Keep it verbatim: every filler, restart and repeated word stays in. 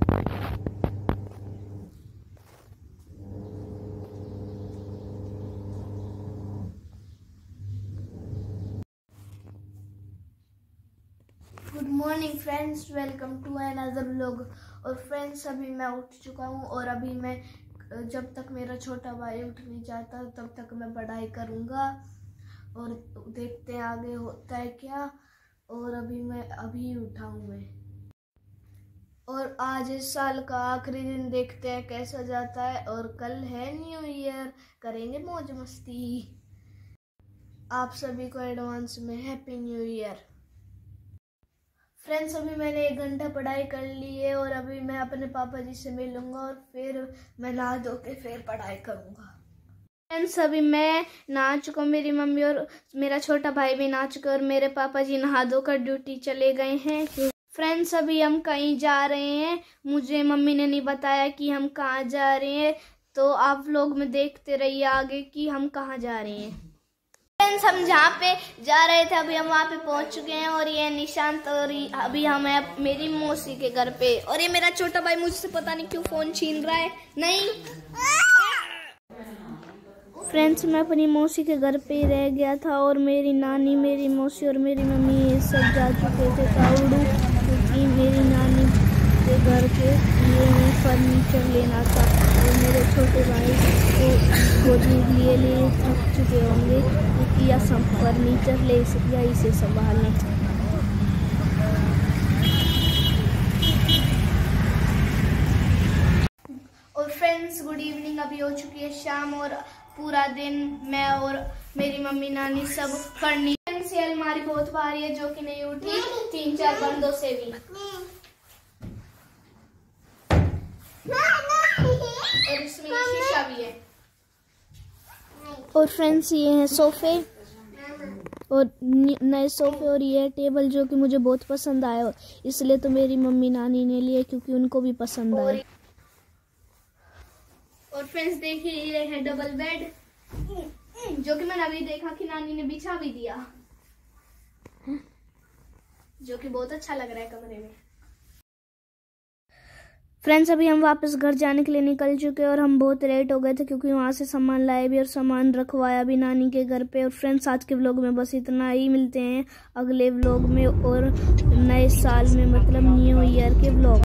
Good morning friends, welcome to another vlog. और friends, अभी मैं उठ चुका हूँ और अभी मैं जब तक मेरा छोटा भाई उठ नहीं जाता तब तक मैं पढ़ाई करूँगा और देखते हैं आगे होता है क्या। और अभी मैं अभी उठा हूँ मैं, और आज इस साल का आखिरी दिन, देखते हैं कैसा जाता है। और कल है न्यू ईयर, करेंगे मौज मस्ती। आप सभी को एडवांस में हैप्पी न्यू ईयर। फ्रेंड्स, अभी मैंने एक घंटा पढ़ाई कर ली है और अभी मैं अपने पापा जी से मिलूंगा और फिर मैं नहा धो के फिर पढ़ाई करूंगा। फ्रेंड्स, अभी मैं नहा चुका हूँ, मेरी मम्मी और मेरा छोटा भाई भी नहा चुका और मेरे पापा जी नहा धोकर ड्यूटी चले गए हैं। फ्रेंड्स, अभी हम कहीं जा रहे हैं, मुझे मम्मी ने नहीं बताया कि हम कहाँ जा रहे हैं, तो आप लोग में देखते रहिए आगे कि हम कहाँ जा रहे हैं। फ्रेंड्स, हम जहाँ पे जा रहे थे अभी हम वहाँ पे पहुँच चुके हैं और ये निशांत, और अभी हम हैं मेरी मौसी के घर पे। और ये मेरा छोटा भाई मुझसे पता नहीं क्यों फोन छीन रहा है। नहीं फ्रेंड्स, मैं अपनी मौसी के घर पे रह गया था और मेरी नानी, मेरी मौसी और मेरी मम्मी ये सब जा चुके थे काउडू, क्योंकि मेरी नानी के घर के लिए फर्नीचर लेना था और मेरे छोटे भाई को गोदी लिए लिए थक चुके होंगे क्योंकि यह सब फर्नीचर ले सकिया इसे संभालने। और फ्रेंड्स, गुड इवनिंग, अभी हो चुकी है शाम और पूरा दिन मैं और मेरी मम्मी नानी सब फर्नीचर से, अलमारी बहुत भारी है जो कि नहीं उठी तीन चार बंदों से भी। और इसमें शीशा भी है। और फ्रेंड्स, ये हैं सोफे और नए सोफे और ये टेबल जो कि मुझे बहुत पसंद आया, इसलिए तो मेरी मम्मी नानी ने लिए क्योंकि उनको भी पसंद आया। और फ्रेंड्स, देखिए ये है डबल बेड जो कि मैंने अभी देखा कि नानी ने बिछा भी दिया, जो कि बहुत अच्छा लग रहा है कमरे में। फ्रेंड्स, अभी हम वापस घर जाने के लिए निकल चुके हैं और हम बहुत लेट हो गए थे क्योंकि वहाँ से सामान लाए भी और सामान रखवाया भी नानी के घर पे। और फ्रेंड्स, आज के व्लॉग में बस इतना ही, मिलते हैं अगले व्लॉग में और नए साल में, मतलब न्यू ईयर के व्लॉग।